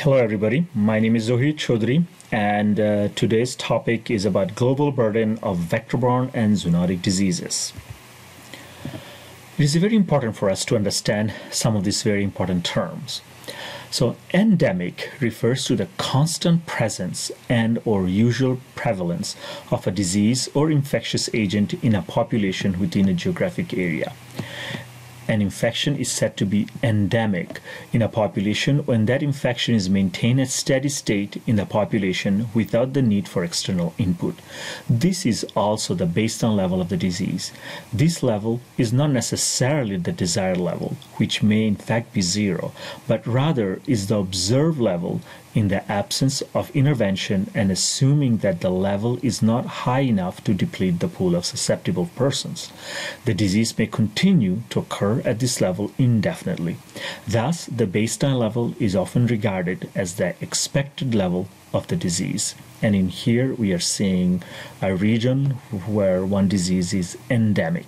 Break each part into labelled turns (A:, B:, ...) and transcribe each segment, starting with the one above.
A: Hello everybody, my name is Zohir Chaudhry and today's topic is about global burden of vector-borne and zoonotic diseases. It is very important for us to understand some of these very important terms. So endemic refers to the constant presence and or usual prevalence of a disease or infectious agent in a population within a geographic area. An infection is said to be endemic in a population when that infection is maintained at steady state in the population without the need for external input. This is also the baseline level of the disease. This level is not necessarily the desired level, which may in fact be zero, but rather is the observed level in the absence of intervention and assuming that the level is not high enough to deplete the pool of susceptible persons. The disease may continue to occur at this level indefinitely. Thus, the baseline level is often regarded as the expected level of the disease. And in here, we are seeing a region where one disease is endemic.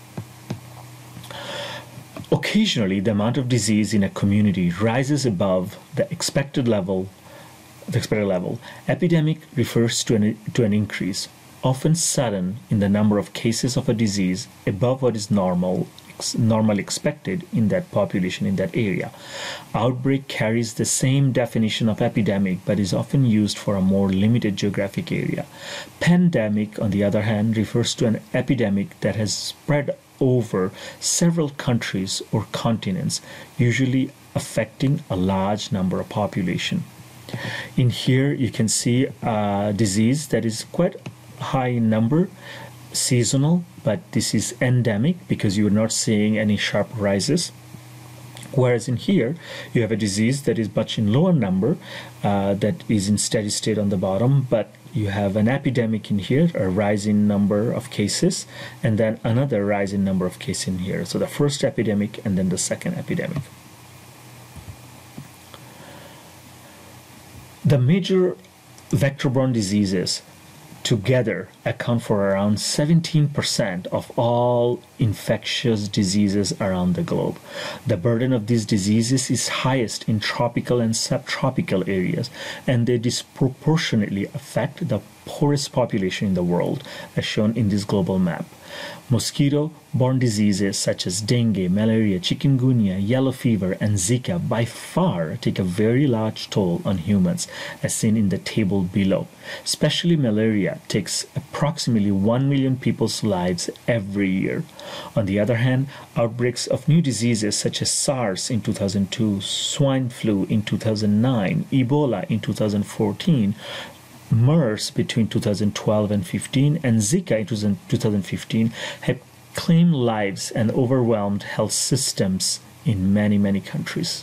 A: Occasionally, the amount of disease in a community rises above the expected level. Epidemic refers to an increase, often sudden, in the number of cases of a disease above what is normally expected in that population, in that area. Outbreak carries the same definition of epidemic but is often used for a more limited geographic area. Pandemic, on the other hand, refers to an epidemic that has spread over several countries or continents, usually affecting a large number of population. In here, you can see a disease that is quite high in number, seasonal, but this is endemic because you're not seeing any sharp rises. Whereas in here, you have a disease that is much in lower number, that is in steady state on the bottom, but you have an epidemic in here, a rise in number of cases, and then another rise in number of cases in here. So the first epidemic and then the second epidemic. The major vector-borne diseases together account for around 17% of all infectious diseases around the globe. The burden of these diseases is highest in tropical and subtropical areas, and they disproportionately affect the poorest population in the world, as shown in this global map. Mosquito-borne diseases such as dengue, malaria, chikungunya, yellow fever, and Zika by far take a very large toll on humans, as seen in the table below. Especially malaria takes approximately 1 million people's lives every year. On the other hand, outbreaks of new diseases such as SARS in 2002, swine flu in 2009, Ebola in 2014, MERS between 2012 and 15, and Zika in 2015 have claimed lives and overwhelmed health systems in many countries.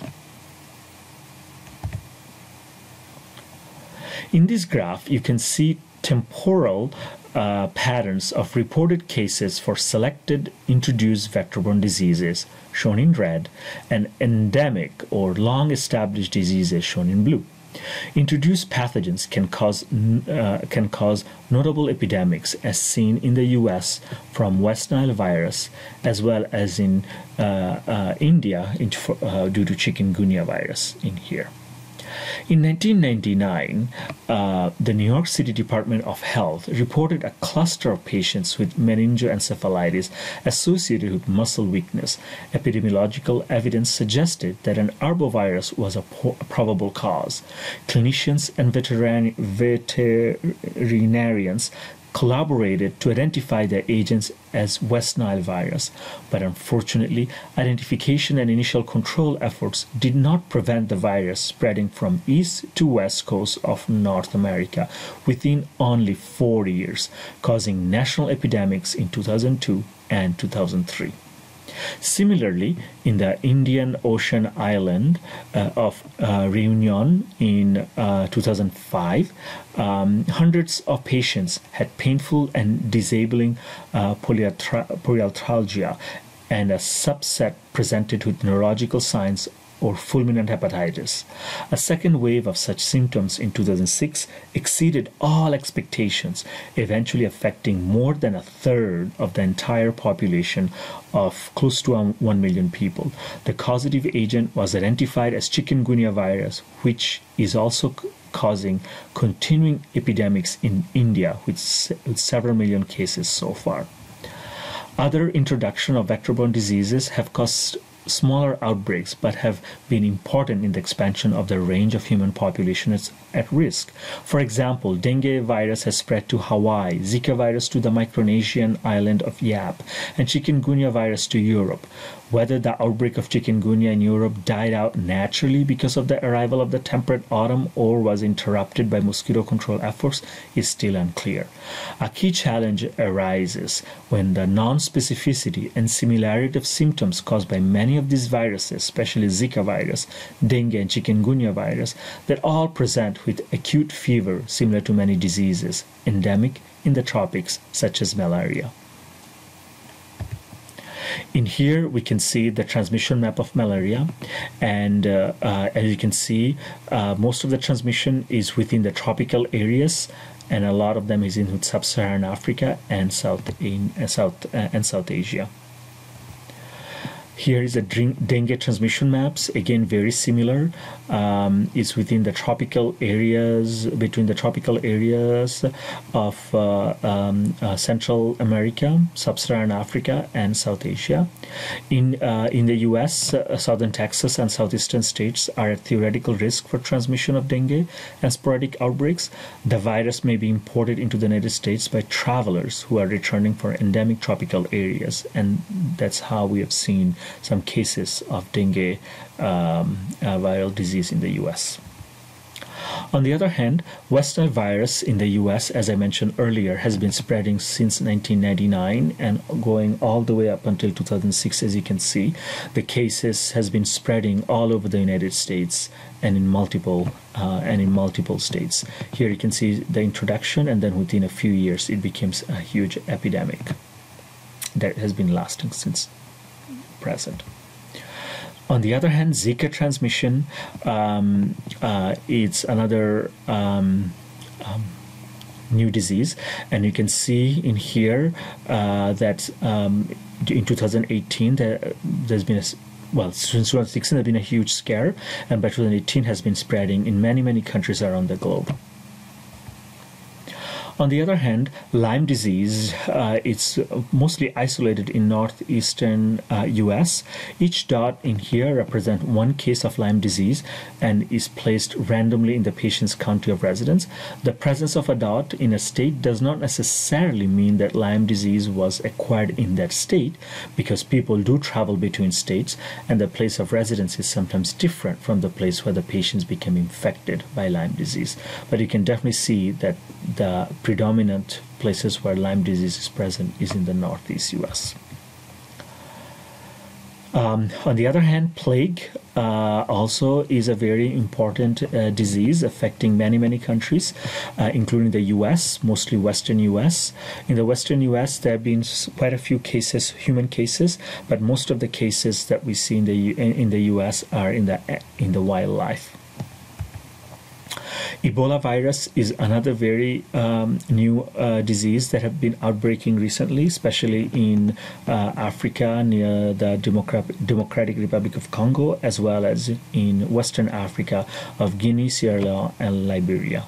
A: In this graph, you can see temporal patterns of reported cases for selected introduced vector-borne diseases, shown in red, and endemic or long-established diseases, shown in blue. Introduced pathogens can cause notable epidemics, as seen in the U.S. from West Nile virus, as well as in India due to chikungunya virus in here. In 1999, the New York City Department of Health reported a cluster of patients with meningoencephalitis associated with muscle weakness. Epidemiological evidence suggested that an arbovirus was a probable cause. Clinicians and veterinarians collaborated to identify the agents as West Nile virus, but unfortunately, identification and initial control efforts did not prevent the virus spreading from east to west coast of North America within only 4 years, causing national epidemics in 2002 and 2003. Similarly, in the Indian Ocean island of Reunion in 2005, hundreds of patients had painful and disabling polyarthralgia, and a subset presented with neurological signs or fulminant hepatitis. A second wave of such symptoms in 2006 exceeded all expectations, eventually affecting more than a third of the entire population of close to 1 million people. The causative agent was identified as chikungunya virus, which is also causing continuing epidemics in India with several million cases so far. Other introduction of vector-borne diseases have caused smaller outbreaks but have been important in the expansion of the range of human populations at risk. For example, dengue virus has spread to Hawaii, Zika virus to the Micronesian island of Yap, and chikungunya virus to Europe. Whether the outbreak of chikungunya in Europe died out naturally because of the arrival of the temperate autumn or was interrupted by mosquito control efforts is still unclear. A key challenge arises when the non-specificity and similarity of symptoms caused by many of these viruses, especially Zika virus, dengue, and chikungunya virus, that all present with acute fever similar to many diseases endemic in the tropics, such as malaria. In here, we can see the transmission map of malaria, and as you can see, most of the transmission is within the tropical areas, and a lot of them is in sub-Saharan Africa and South Asia. Here is the dengue transmission maps, again very similar. It's within the tropical areas, between the tropical areas of Central America, Sub-Saharan Africa, and South Asia. In the US, southern Texas and southeastern states are at theoretical risk for transmission of dengue and sporadic outbreaks. The virus may be imported into the United States by travelers who are returning from endemic tropical areas, and that's how we have seen some cases of dengue viral disease in the US. On the other hand, West Nile virus in the US, as I mentioned earlier, has been spreading since 1999 and going all the way up until 2006. As you can see, the cases has been spreading all over the United States and in multiple states. Here you can see the introduction, and then within a few years it became a huge epidemic that has been lasting since present. On the other hand, Zika transmission, it's another new disease, and you can see in here that in 2018 there's been since 2016 there's been a huge scare, and by 2018 has been spreading in many countries around the globe. On the other hand, Lyme disease, it's mostly isolated in northeastern US. Each dot in here represents one case of Lyme disease and is placed randomly in the patient's county of residence. The presence of a dot in a state does not necessarily mean that Lyme disease was acquired in that state, because people do travel between states, and the place of residence is sometimes different from the place where the patients became infected by Lyme disease. But you can definitely see that the predominant places where Lyme disease is present is in the northeast US. On the other hand, plague also is a very important disease affecting many countries, including the US, mostly Western US. In the Western US, there have been quite a few cases, human cases, but most of the cases that we see in the US are in the wildlife. Ebola virus is another very new disease that have been outbreaking recently, especially in Africa near the Democratic Republic of Congo, as well as in Western Africa of Guinea, Sierra Leone, and Liberia.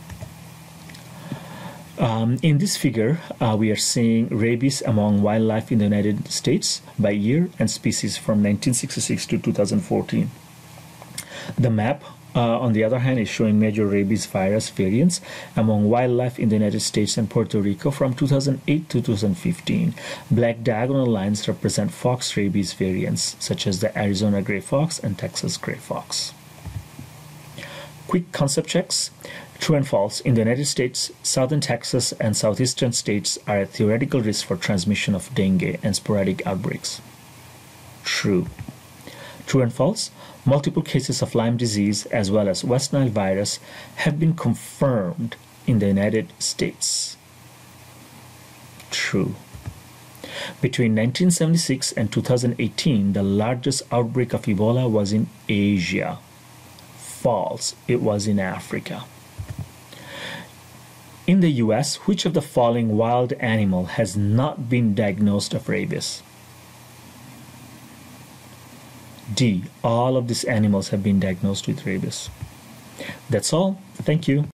A: In this figure, we are seeing rabies among wildlife in the United States by year and species from 1966 to 2014. The map on the other hand, is showing major rabies virus variants among wildlife in the United States and Puerto Rico from 2008 to 2015. Black diagonal lines represent fox rabies variants, such as the Arizona gray fox and Texas gray fox. Quick concept checks. True and false. In the United States, southern Texas and southeastern states are at theoretical risk for transmission of dengue and sporadic outbreaks. True. True and false. Multiple cases of Lyme disease as well as West Nile virus have been confirmed in the United States. True. Between 1976 and 2018, the largest outbreak of Ebola was in Asia. False, it was in Africa. In the US, which of the following wild animal has not been diagnosed of rabies? D. All of these animals have been diagnosed with rabies. That's all. Thank you.